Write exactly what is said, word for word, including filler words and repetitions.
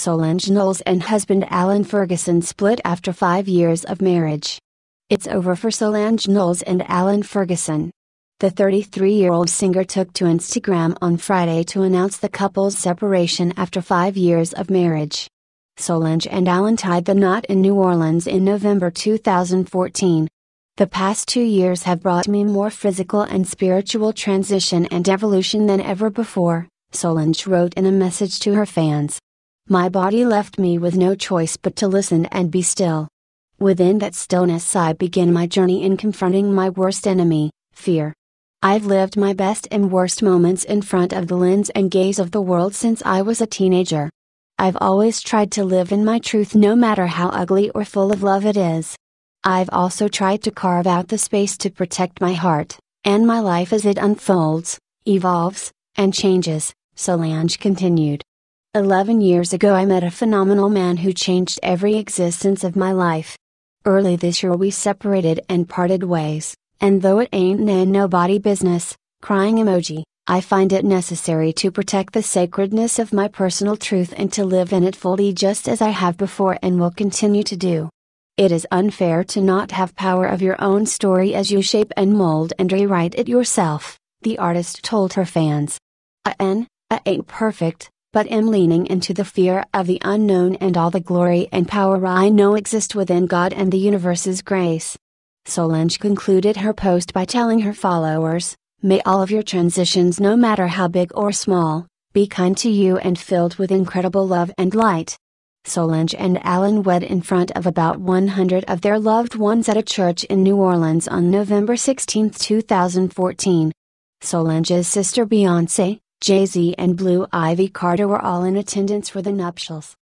Solange Knowles and husband Alan Ferguson split after five years of marriage. It's over for Solange Knowles and Alan Ferguson. The thirty-three-year-old singer took to Instagram on Friday to announce the couple's separation after five years of marriage. Solange and Alan tied the knot in New Orleans in November two thousand fourteen. The past two years have brought me more physical and spiritual transition and evolution than ever before, Solange wrote in a message to her fans. My body left me with no choice but to listen and be still. Within that stillness I began my journey in confronting my worst enemy, fear. I've lived my best and worst moments in front of the lens and gaze of the world since I was a teenager. I've always tried to live in my truth no matter how ugly or full of love it is. I've also tried to carve out the space to protect my heart, and my life as it unfolds, evolves, and changes, Solange continued. Eleven years ago I met a phenomenal man who changed every existence of my life. Early this year we separated and parted ways. And though it ain't none nobody business, crying emoji, I find it necessary to protect the sacredness of my personal truth and to live in it fully just as I have before and will continue to do. It is unfair to not have power of your own story as you shape and mold and rewrite it yourself, the artist told her fans. I n, I ain't perfect, but am leaning into the fear of the unknown and all the glory and power I know exist within God and the universe's grace. Solange concluded her post by telling her followers, may all of your transitions no matter how big or small, be kind to you and filled with incredible love and light. Solange and Alan wed in front of about one hundred of their loved ones at a church in New Orleans on November sixteenth two thousand fourteen. Solange's sister Beyoncé, Jay-Z and Blue Ivy Carter were all in attendance for the nuptials.